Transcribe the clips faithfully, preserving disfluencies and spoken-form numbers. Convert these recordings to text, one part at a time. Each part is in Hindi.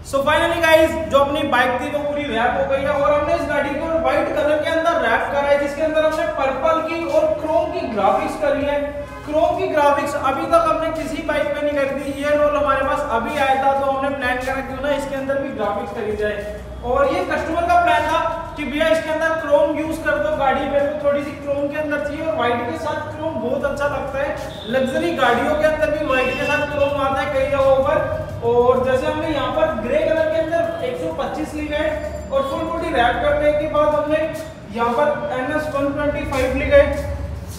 सो फाइनली गाइस, जो अपनी बाइक थी वो पूरी रैप हो गई है और हमने इस गाड़ी को व्हाइट कलर के अंदर रैप करा है, जिसके अंदर हमने पर्पल की और क्रोम की ग्राफिक्स करी है। क्रोम की ग्राफिक्स अभी तक हमने किसी बाइक पे नहीं करी थी। ये रोल हमारे पास अभी आया था तो हमने प्लान करा क्यों ना इसके अंदर भी ग्राफिक्स करी जाए। और ये कस्टमर का प्लान था कि भैया इसके अंदर क्रोम यूज कर दो, गाड़ी मेरे को थोड़ी सी क्रोम के अंदर चाहिए और व्हाइट के साथ क्रोम बहुत अच्छा लगता है। लग्जरी गाड़ियों के अंदर भी व्हाइट के साथ क्रोम आता है कई जगहों पर। और जैसे हमने यहाँ पर ग्रे कलर के अंदर एक सौ पच्चीस ली गए और फुल बॉडी रैप करने के बाद हमने यहाँ पर N S one twenty five ली गए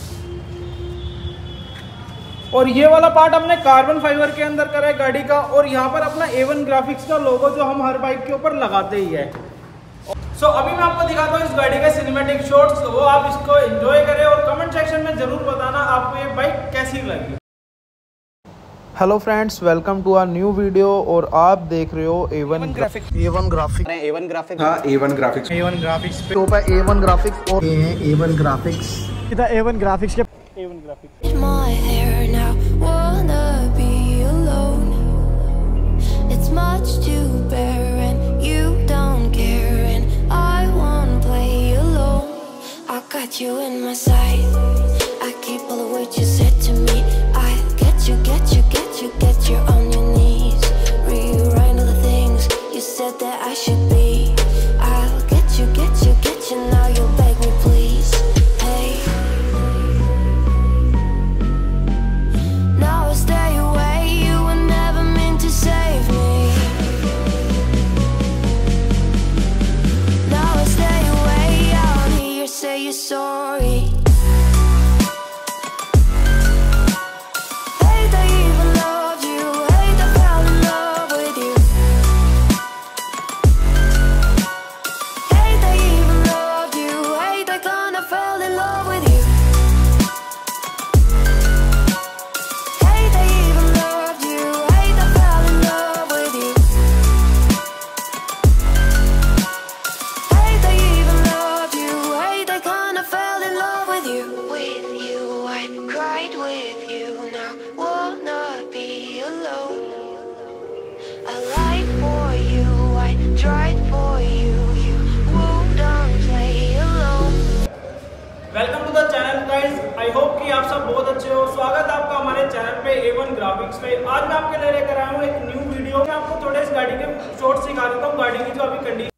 और ये वाला पार्ट हमने कार्बन फाइबर के अंदर करा है गाड़ी का। और यहाँ पर अपना ए वन ग्राफिक्स का लोगो जो हम हर बाइक के ऊपर लगाते ही है। सो so, अभी मैं आपको दिखाता हूँ इस गाड़ी के सिनेमैटिक शॉट्स, वो आप इसको एंजॉय करें और कमेंट सेक्शन में जरूर बताना आपको ये बाइक कैसी लगी। Hello friends, welcome to our new video और आप देख रहे हो A one graphics. A one graphics A one graphics हाँ A one graphics A one graphics पे तो पर ए वन ग्राफिक्स और ये है ए वन ग्राफिक्स। इधर ए वन ग्राफिक्स के A one graphics My hair now, wanna be alone. It's much to bear and you don't care and I wanna play alone. I got you in my sight, I keep all the words you said to me. I get you, get you, get you, get you on your knees. Rewrite all the things you said that I should be. I'll get you, get you, get you, now you'll beg me please. Hey, now I stay away, you were never meant to save me. Now I stay away, I don't hear you say you're sorry. Welcome to the channel guys, I hope कि आप सब बहुत अच्छे हो। स्वागत है आपका हमारे चैनल पे ए वन ग्राफिक्स पे। आज मैं आपके लिए लेकर आया हूँ एक न्यू वीडियो। मैं आपको थोड़े इस गाड़ी के शॉर्ट्स सिखा देता हूँ, गाड़ी की जो अभी condition.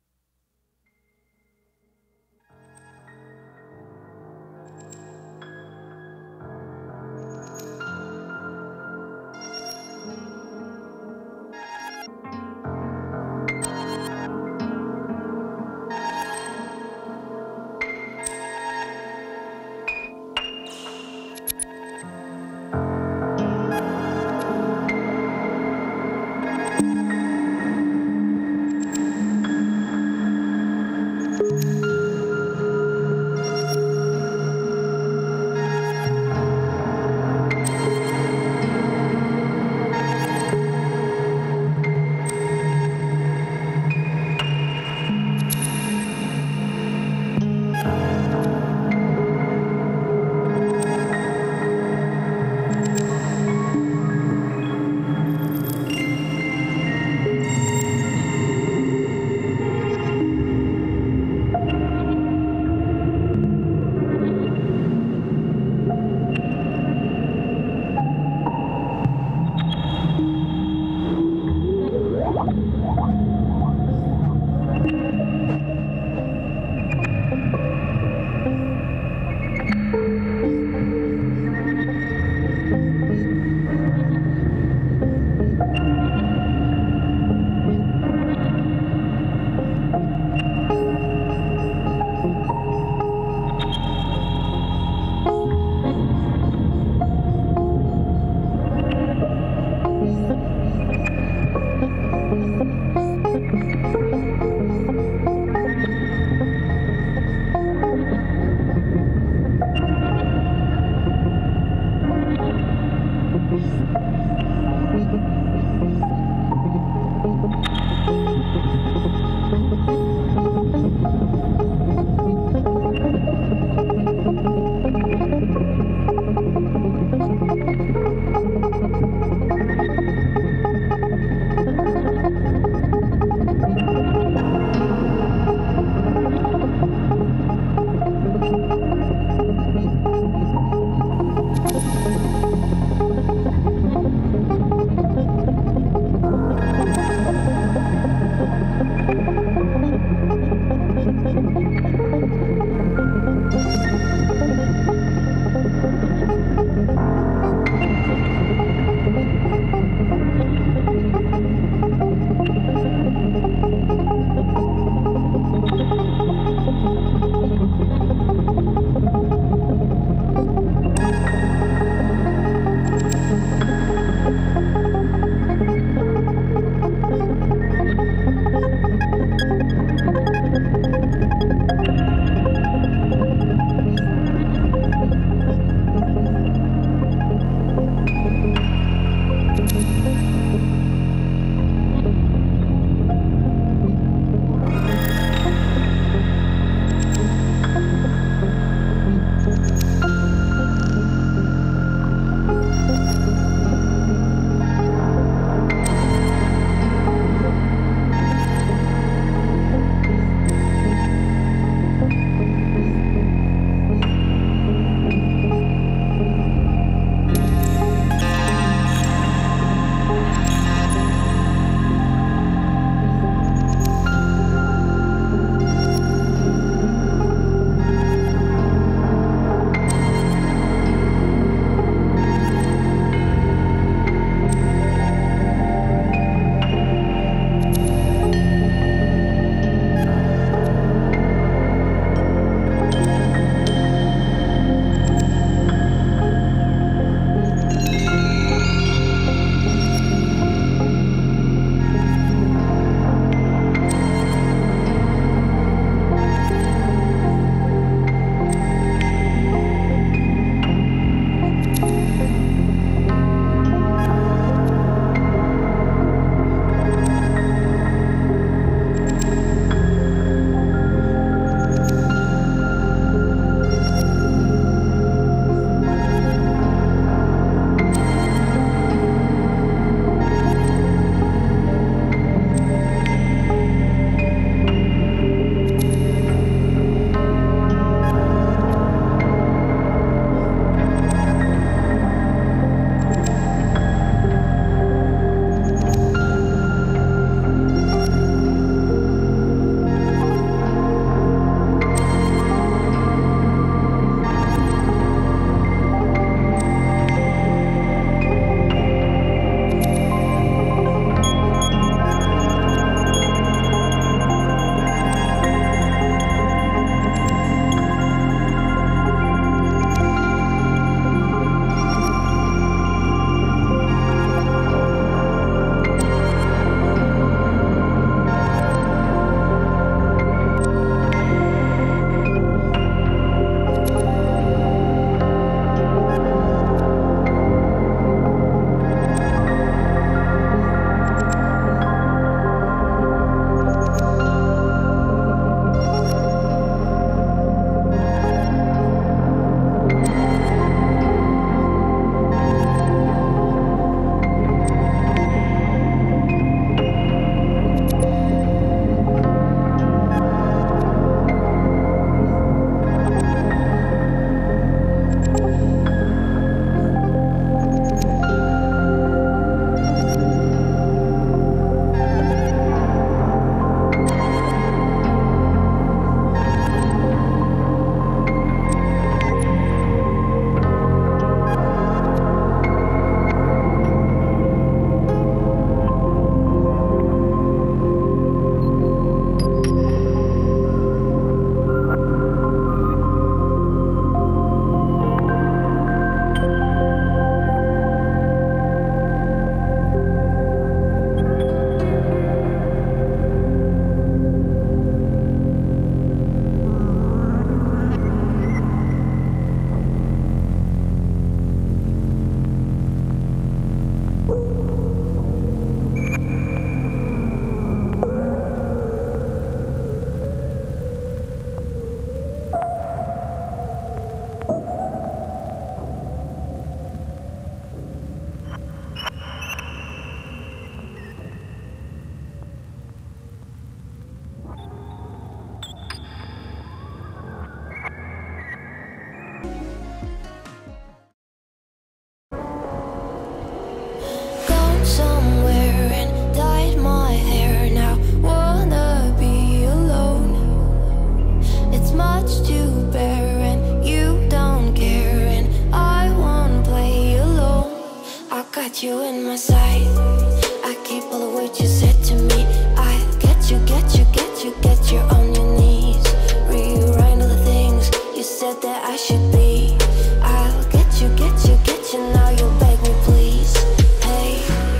got you in my sight. I keep all the words you said to me. I'll get you, get you, get you, get you on your knees. Rewrite all the things you said that I should be. I'll get you, get you, get you, now you'll beg me please. Hey,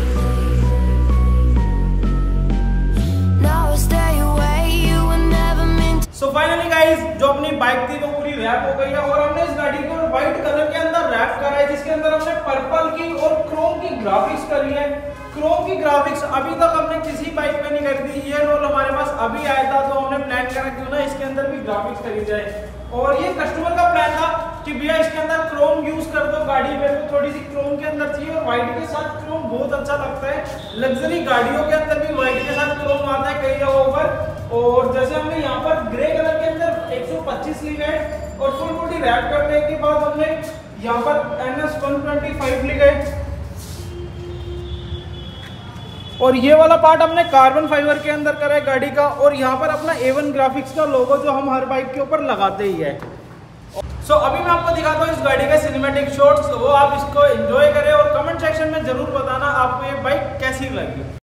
now I stay away, you were never meant to. So finally guys, जो अपनी बाइक थी वो पूरी रैप हो गई है और हमने इस गाड़ी को व्हाइट कलर के अंदर रैप करा है, जिसके अंदर हमने पर्पल की और क्रोम की ग्राफिक्स करी है। क्रोम की ग्राफिक्स अभी तक हमने किसी बाइक पे नहीं कर दी। ये रोल हमारे पास अभी आया था तो हमने प्लान करा क्यों ना इसके अंदर भी ग्राफिक्स करी जाए। और ये कस्टमर का प्लान था कि भैया इसके अंदर क्रोम यूज कर दो, गाड़ी में तो थोड़ी सी क्रोम के अंदर चाहिए और व्हाइट के साथ क्रोम बहुत अच्छा लगता है। लग्जरी गाड़ियों के अंदर भी व्हाइट के साथ क्रोम आता है कई जगहों पर। और जैसे हमने यहाँ पर ग्रे कलर के अंदर एक सौ पच्चीस ली गए और फुल बॉडी रैप करने के बाद हमने यहाँ पर N S one twenty five ली गए और ये वाला पार्ट हमने कार्बन फाइबर के अंदर करा है गाड़ी का। और यहाँ पर अपना ए वन ग्राफिक्स का लोगो जो हम हर बाइक के ऊपर लगाते ही है। सो so, अभी मैं आपको दिखाता हूँ इस गाड़ी के सिनेमैटिक शॉट्स, वो आप इसको एंजॉय करें और कमेंट सेक्शन में जरूर बताना आपको ये बाइक कैसी लगी।